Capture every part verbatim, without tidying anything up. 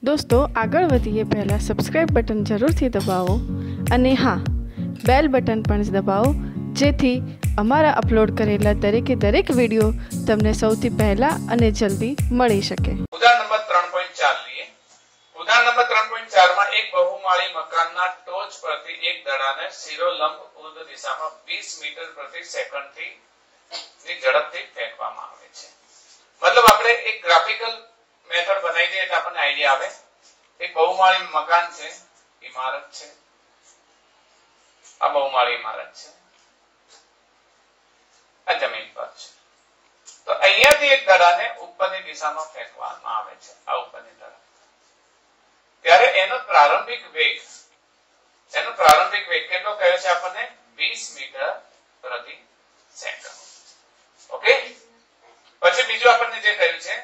दोस्तों आगळ वधीए पहला सब्सक्राइब बटन जरूरथी दबावो अने हाँ बेल बटन पण दबावो जेथी अमारा अपलोड करेला दरेके दरेक विडियो तमने सौथी पहला अने जल्दी मळी शके। उदाहरण नंबर तीन पॉइंट चार लिए। उदाहरण नंबर तीन पॉइंट चार में एक बहुमाળી मकानना टोच परथी एक दड़ाने शिरोलंब ऊर्ध्व दिशामां बीस मीटर प्रति सेकंड थी ની ઝડપથી ફેંકવામાં આવે છે। मतलब આપણે એક ગ્રાફિકલ મેથડ બનાવી દઈએ એટલે આપણને આઈડિયા આવે। એક બહુમાળી મકાન છે, ઇમારત છે, આ બહુમાળી ઇમારત છે, આ જમીન પર છે। તો અહીંયાથી એક દડાને ઉપરની દિશામાં ફેંકવામાં આવે છે, આ ઉપરની દડા। ત્યારે એનો પ્રારંભિક વેગ એનો પ્રારંભિક વેગ કેટલો કહ્યો છે આપણને बीस મીટર પ્રતિ સેકન્ડ। ओके પછી બીજું આપણને જે કહ્યું છે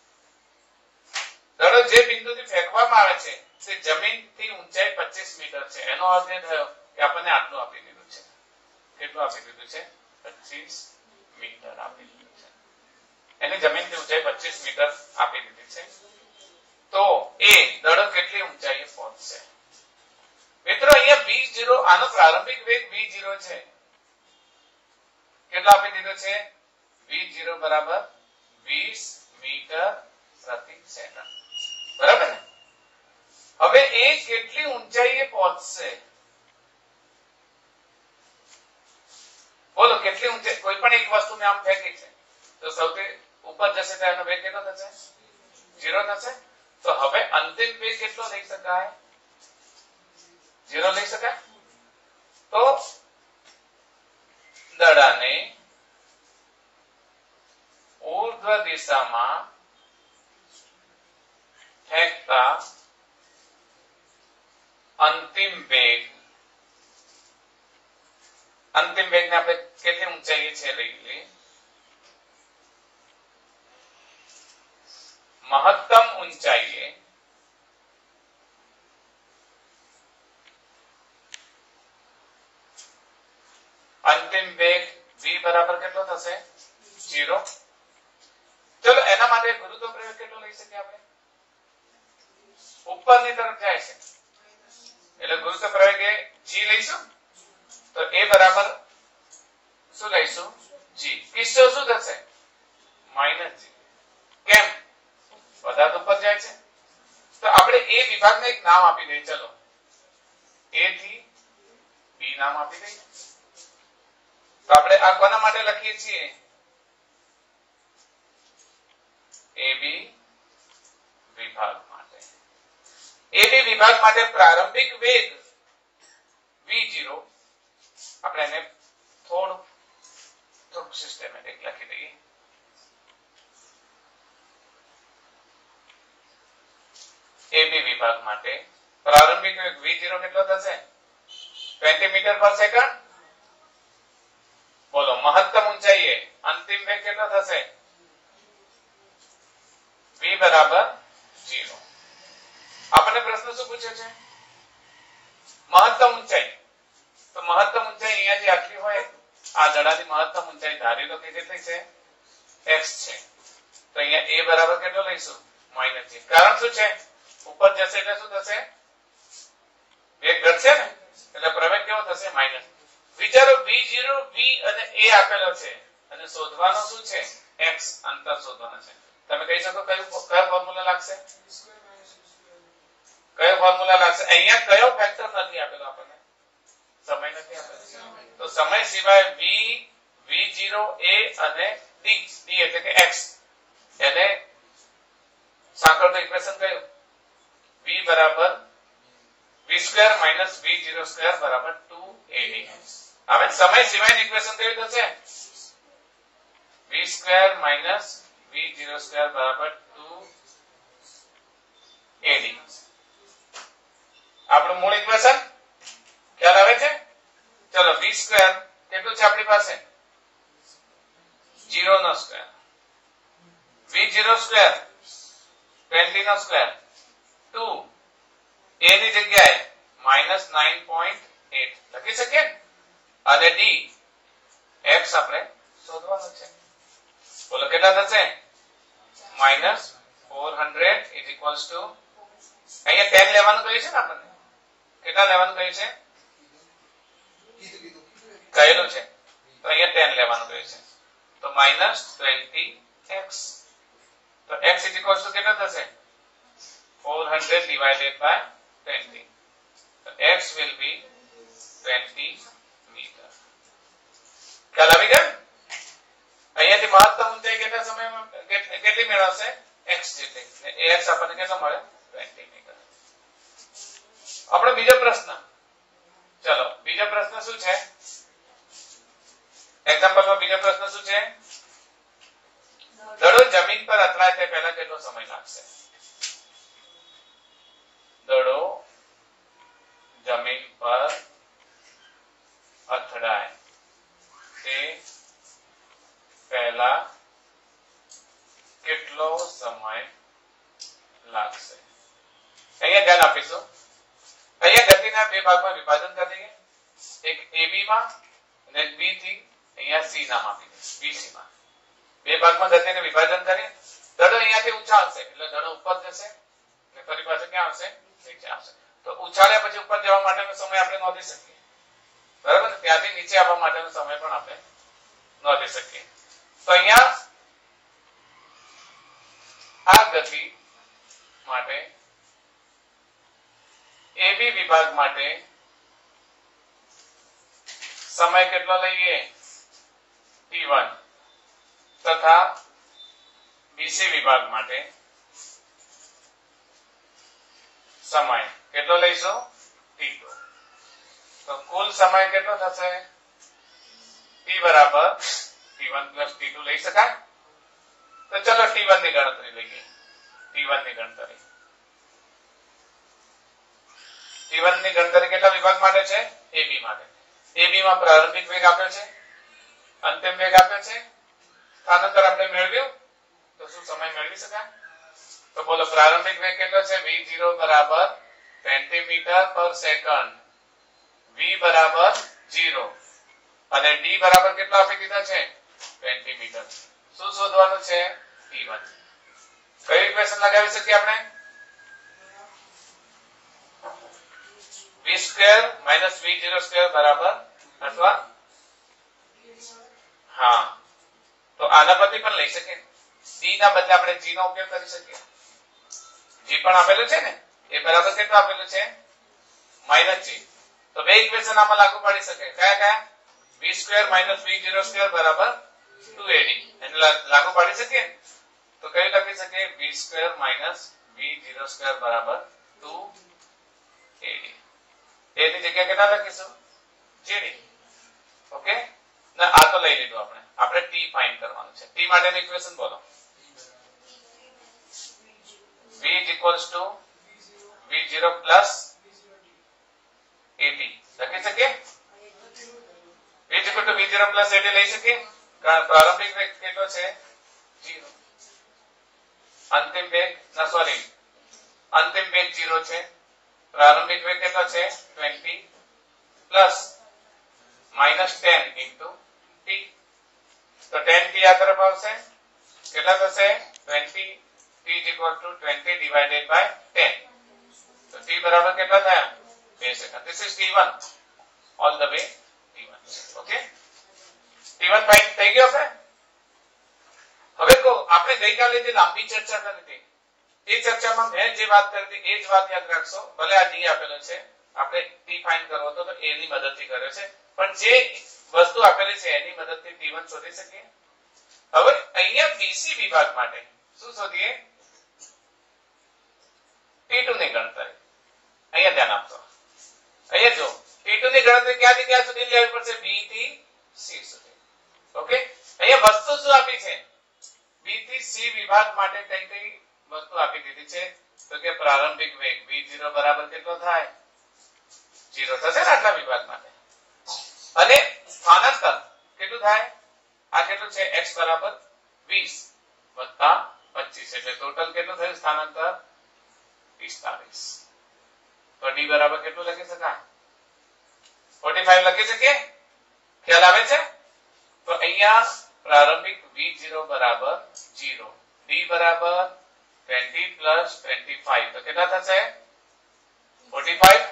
દડો જે બિંદુથી ફેંકવામાં આવે છે તે જમીનથી ઊંચાઈ पच्चीस મીટર છે। એનો અર્થ એ થયો કે આપણને આટલું આપી દીધું છે। કેટલું આપી દીધું છે पच्चीस મીટર આપી દીધું છે। એને જમીનથી ઊંચાઈ पच्चीस મીટર આપી દીધી છે। તો એ દડો કેટલી ઊંચાઈએ પહોંચશે મિત્રો? અહીંયા v zero આનો પ્રારંભિક વેગ v zero છે। કેટલો આપી દીધો છે v zero बराबर बीस मीटर प्रति सेकंड। बराबर ने? હવે એ કેટલી ઊંચાઈએ પહોંચશે બોલો? કેટલી ઊંચાઈ? કોઈ પણ એક વસ્તુને આમ ફેંકી છે તો સૌથી ઉપર જશે તો એનો વેગ કેટલો થશે? ઝીરો થશે। તો હવે અંતિમ વેગ કેટલો લઈ શકાય? ઝીરો લઈ શકાય। તો દડાને ऊर्ध्व दिशा में फेंकता अंतिम वेग अंतिम वेग ने આપણે કેટલી ઊંચાઈએ છે લઈ લે મહત્તમ ઊંચાઈએ અંતિમ વેગ v બરાબર કેટલો થશે? ઝીરો। चलो एना माटे गुरुत्व प्रयोग કેટલો લઈ શકીએ આપણે? ઉપરની તરફ જાય છે એટલે ગુરુત્વ પ્રયોગ એ g લઈશું। તો a બરાબર શું લઈશું? g। કિસ્સો શું થશે? Minus g। કેમ? પદાર્થ ઉપર જાય છે તો આપણે a વિભાગને એક નામ આપી દઈએ। ચલો a થી b નામ આપી દઈએ। તો આપણે આ કોના માટે લખીએ છીએ? AB વિભાગ માટે। AB વિભાગ માટે પ્રારંભિક વેગ v zero આપણે એને થોડું થોડું સિસ્ટેમેટિક લખી દઈએ। AB વિભાગ માટે પ્રારંભિક વેગ v zero કેટલો થશે? बीस મીટર પર સેકન્ડ। બોલો મહત્તમ ઊંચાઈએ અંતિમ વેગ કેટલો થશે? v बराबर जीरो। आपने प्रश्न શું પૂછ્યો છે? મહત્તમ ઊંચાઈ। તો મહત્તમ ઊંચાઈ અહીંયાથી આટલી હોય, આ દડાની મહત્તમ ઊંચાઈ ધારી લો કે કેટલી છે? x છે। તો અહીંયા a બરાબર કેટલો લઈશું? Minus g। કારણ શું છે? ઉપર જશે એટલે શું થશે? વેગ ઘટશે ને એટલે પ્રવેગ કેવો થશે? માઈનસ। વિચારો v zero v અને a આપેલો છે અને શોધવાનો શું છે? x અંતર શોધવાનો છે। તમે કહી શકો કયો કયો ફોર્મ્યુલા લાગશે? કયો ફોર્મ્યુલા લાગશે? અહીંયા કયો ફેક્ટર નથી આપેલો આપણને? સમય નથી આપેલો। તો સમય સિવાય v v zero a અને d d એટલે કે x એને સાંકળતું ઇક્વેશન કયું? v બરાબર v square minus v zero square બરાબર टू a d। હવે સમય સિવાયનું ઇક્વેશન કયું થશે? v square minus v zero square बराबर टू a d। આપણું મૂળ ઇક્વેશન ખ્યાલ આવે છે? ચલો v સ્ક્વેર કેટલું છે આપણી પાસે? ઝીરો નો સ્ક્વેર। v zero સ્ક્વેર बीस નો સ્ક્વેર टू a ની જગ્યાએ માઈનસ नाइन पॉइंट एट લખી શકીએ અને d x આપણે શોધવાનો છે। બોલો કેટલા થશે? Minus four hundred is equals to અહીંયા ટેન લેવાનું કહ્યું છે ને આપણને, કેટલા લેવાનું કહ્યું છે, કહેલું છે, તો અહીંયા ટેન લેવાનું કહ્યું છે, તો માઇનસ ટ્વેન્ટી એક્સ, તો x is equals to કેટલા થશે, four hundred divided by twenty, so x will be twenty meter. ખ્યાલ આવી ગયો? અહીંયાથી મહત્તમ ઊંચાઈ કેટલા સમયમાં કેટલી મેળવશે, x જેટલી, ને x આપણને કેટલો મળે, twenty મીટર. આપણો બીજો પ્રશ્ન, ચલો બીજો પ્રશ્ન શું છે, એક્ઝામ્પલમાં બીજો પ્રશ્ન શું છે, દડો જમીન પર અથડાય તે પહેલા કેટલો સમય લાગશે, દડો જમીન પર અથડાય તે પહેલા કેટલો સમય લાગશે. અહીંયા ધ્યાન આપીશું, અહીંયા ગતિના બે ભાગમાં વિભાજન કરી દઈએ, એક એબી માં અને બી થી અહીંયા સી નામ આપી દઈએ, બીસી માં બે ભાગમાં ગતિને વિભાજન કરીએ, દડો અહીંયાથી ઉછાળશે એટલે દડો ઉપર જશે અને ફરી પાછો ક્યાં આવશે, નીચે આવશે, તો ઉછાળ્યા પછી ઉપર જવા માટેનો સમય આપણે નોંધી શકીએ, બરાબર, ત્યાંથી નીચે આવવા માટેનો સમય પણ આપણે નોંધી શકીએ. તો અહીંયા આ ગતિ માટે એબી વિભાગ માટે સમય કેટલો લઈએ, ટી વન, તથા બીસી વિભાગ માટે સમય કેટલો લઈશું, ટી ટુ. તો કુલ સમય કેટલો થશે, ટી બરાબર T one plus T two લઈ શકાય. તો ચલો ટી વન ની ગણતરી લઈએ, ટી વન ની ગણતરી ટી વન ની ગણતરી કેટલા વિભાગ માટે છે, એબી માટે. એબી માં પ્રારંભિક વેગ આપ્યો છે, અંતિમ વેગ આપ્યો છે, સ્થાનાંતર આપણે મેળવ્યું, તો શું સમય મેળવી શકાય, તો બોલો પ્રારંભિક વેગ કેટલો છે, વી ઝીરો બરાબર ટ્વેન્ટી મીટર પર સેકન્ડ, વી બરાબર ઝીરો અને ડી બરાબર કેટલો આપી દીધા છે, ટ્વેન્ટી મીટર. શું શોધવાનું છે, ટી વન. કઈ ઇક્વેશન લગાવી શકીએ આપણે, v square minus v zero square બરાબર, અથવા હા તો આના પરથી પણ લઈ શકીએ, d ના બદલે આપણે g નો ઉપયોગ કરી શકીએ. g પણ આપેલું છે ને, એ બરાબર કેટલું આપેલું છે, માઇનસ g. તો બે ઇક્વેશન આમાં લાગુ પાડી શકે, કયા કયા, v square minus v zero square બરાબર ટુ એ ડી, એટલે લાગુ પાડી શકીએ. તો કયું લખી શકીએ, v square minus v zero square બરાબર ટુ એ ડી. એ ની જગ્યાએ કેટલા લખીશું, જેડી. ઓકે, ના આ તો લઈ લીધું આપણે, આપણે t ફાઇન્ડ કરવાનું છે. t માટેનું ઇક્વેશન બોલો, v is equals to v zero plus at લખી શકીએ, v is equal to v zero plus at લઈ શકીએ, કારણ પ્રારંભિક વેગ કેટલો છે, ઝીરો, અંતિમ વેગ ના સોરી અંતિમ વેગ ઝીરો છે, પ્રારંભિક વેગ કેટલો છે, twenty plus minus ten into T. તો ટેન ટી આ તરફ આવશે, કેટલા થશે, twenty, T is equal to twenty divided by ten. તો ટી બરાબર કેટલા થયા, બે second. This is T one all the way T one. Okay, T one find થઈ ગયો છે. હવે કો આપણે ગઈકાલે જે લાંબી ચર્ચા કરી હતી, એ ચર્ચામાં મેં જે વાત કરી હતી એ જ વાત યાદ રાખશો. ભલે આ ડી આપેલો છે, આપણે ટી ફાઇન્ડ કરવો હતો તો એ ની મદદથી કર્યો છે, પણ જે વસ્તુ આપેલી છે એની મદદથી ટી વન શોધી શકીએ. હવે અહીંયા બીસી વિભાગ માટે શું શોધીએ, ટી ટુ ની ગણતરી. અહીંયા ધ્યાન આપજો, અહીંયા જો ટી ટુ ની ગણતરી ક્યાંથી ક્યાં સુધી લેવી પડશે, બી થી સી સુધી. ઓકે, અહીંયા વસ્તુ શું આપી છે, બી થી સી વિભાગ માટે કઈ કઈ વસ્તુ આપી દીધી છે, તો કે પ્રારંભિક વેગ v ઝીરો બરાબર કેટલો થાય, ઝીરો થશે ને આટલા વિભાગ માટે, અને સ્થાનાંતર કેટલું થાય, આ કેટલું છે, x બરાબર વીસ વત્તા પચીસ, એટલે ટોટલ કેટલું થયું સ્થાનાંતર, પિસ્તાલીસ. તો d બરાબર કેટલું લખી શકાય, ફોર્ટી ફાઈવ લખી શકીએ. ખ્યાલ આવે છે. તો અહીંયા પ્રારંભિક v ઝીરો બરાબર ઝીરો, d બરાબર ટ્વેન્ટી પ્લસ ટ્વેન્ટી ફાઈવ, તો કેટલા થશે, forty-five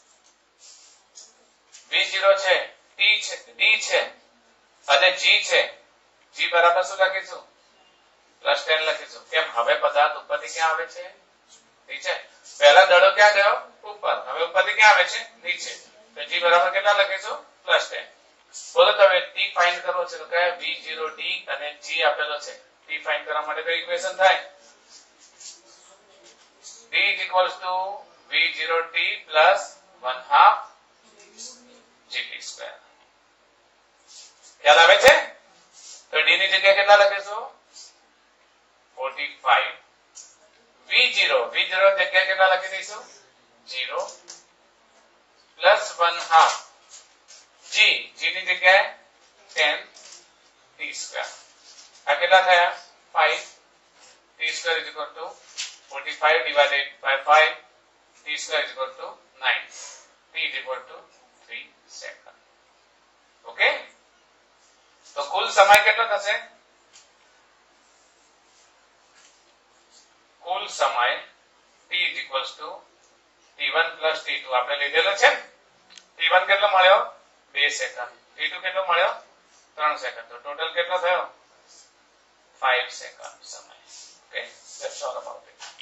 v zero છે t છે d છે અને g છે g બરાબર શું લખીશું પ્લસ ten લખીશું કેમ હવે પદાર્થ ઉપરથી ક્યાં આવે છે નીચે પહેલા દડો ક્યાં ગયો ઉપર હવે ઉપરથી ક્યાં આવે છે નીચે તો g બરાબર કેટલા લખીશું પ્લસ ten બોલો તમે t ફાઇન્ડ કરવો છે તો કયા v zero d અને g આપેલો છે t ફાઇન્ડ કરવા માટે કઈ ઇક્વેશન થાય d is equals to v zero t plus one half gt square ખ્યાલ આવે છે તો d ની જગ્યાએ કેટલા લખીશું forty-five v zero v zero જગ્યાએ કેટલા લખી દઈશું zero plus one half g g ની જગ્યાએ ten t square આ કેટલા થયા five t square is equal to forty-five divided by five t square is equal to nine t is equal to three second okay તો કુલ સમય કેટલો થશે કુલ સમય t is equals to t one plus t two આપણે લીધેલો છે t one કેટલો મળ્યો two સેકન્ડ t two કેટલો મળ્યો three સેકન્ડ તો ટોટલ કેટલો થયો five સેકન્ડ સમય okay that's all about it